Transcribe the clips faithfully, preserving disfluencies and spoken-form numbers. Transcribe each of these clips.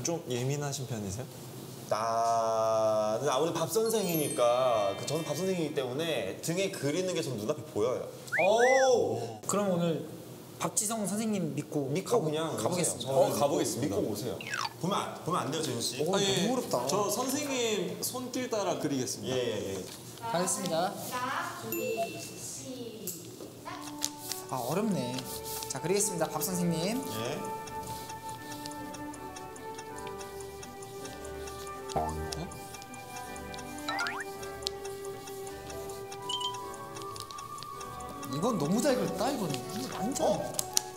좀 예민하신 편이세요? 나는 아무래도 밥 선생이니까 저는 밥 선생이기 때문에 등에 그리는 게 전 눈앞에 보여요. 오. 그럼 오늘 박지성 선생님 믿고 믿고 그냥 가보겠습니다. 오세요. 어, 가보겠습니다. 믿고 오세요. 보면 안, 보면 안 돼요, 재윤 씨. 오, 아니, 너무 어렵다. 저 선생님 손길 따라 그리겠습니다. 예예 예. 가겠습니다. 자, 준비, 시작. 아 어렵네. 자 그리겠습니다. 박 선생님. 예. 이건 너무 잘 그렸다. 이건 이거 완전. 어?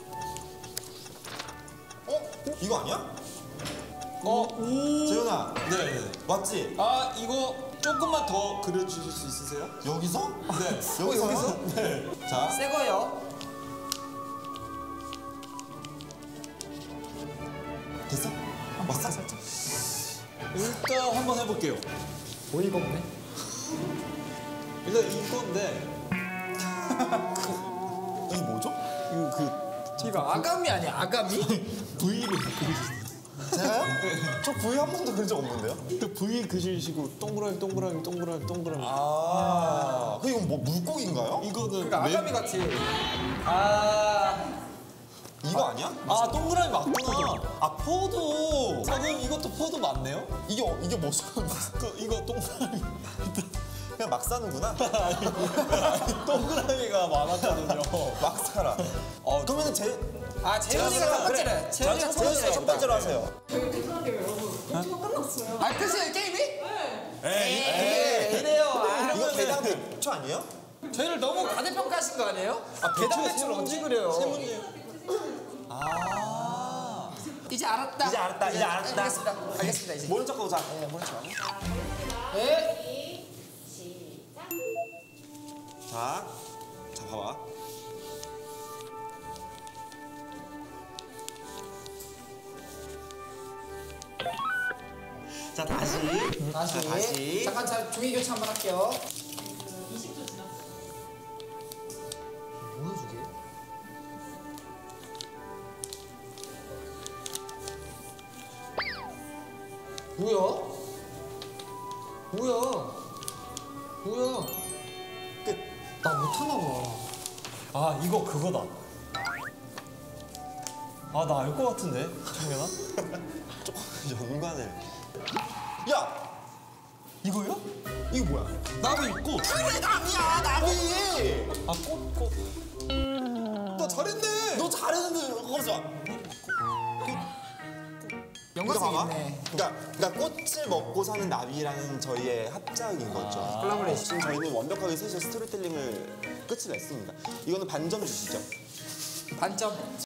어? 이거 아니야? 어? 재윤아, 네, 네. 맞지? 아, 이거 조금만 더 그려주실 수 있으세요? 여기서? 네. 여기서? 여기서? 네. 자, 새 거요. 됐어? 왔어? 살짝. 일단 한번 해볼게요. 어이가 없네. 일단 이건데 이게 뭐죠? 이거 그 이거 아가미 아니야? 아가미? V를 그리셨어요. 제가요? 저 V 한 번도 그린 적 없는데요? 그 V 그리시고 동그라미 동그라미 동그라미 동그라미. 아, 그 이건 뭐 물고기인가요? 이거는 그러니까 맵- 아가미 같아. 아. 이거 아니야? 아 동그라미 맞구나. 아 포도. 선생님 이것도 포도 맞네요? 이게 어- 이게 뭐죠? 그 이거 동그라미. 그냥 막 사는구나. 동그라미가 많았거든요. 막 살아. 어, 그러면은 제 아 재훈이가 첫 번째래. 재훈이가 첫 재윤 씨가 번째래. 첫 번째로 하세요. 저희 끝나게요, 여러분. 엄청 끝났어요. 아 끝이에요 게임이? 에이, 에이, 이래요. 아, 이거 대답 백 초 아니에요? 저희를 너무 과대평가하신 거 아니에요? 아, 대답 배추에 배추를 세 언제 그래요? 세 문제. 아. 이제 알았다. 이제 알았다, 이제 알았다. 알겠습니다. 알겠습니다 이제. 모른 척하고 자. 네, 모른 척. 자, 해볼게요. 네. 준비, 시작. 자, 자 봐봐. 자 다시. 다시. 자, 다시. 잠깐 자 종이 교체 한번 할게요. 이십 초 지났어요. 뭐야 저게? 뭐야? 뭐야? 뭐야? 끝. 나 못하나 봐. 아 이거 그거다. 아 나 알 것 같은데 창현아? 조금 연관을. 야, 이거요? 이거 뭐야? 나비 꽃. 그래 나비야, 나비. 아꽃 꽃. 너 잘했네. 너 잘했는데 거기서. 연관성 봐봐. 있네. 그러니까, 그러니까 꽃을 먹고 사는 나비라는 저희의 합작인 거죠. 콜라보레이션. 지금 저희는 완벽하게 셋이서 스토리텔링을 끝을 냈습니다. 이거는 반점 주시죠. 반점.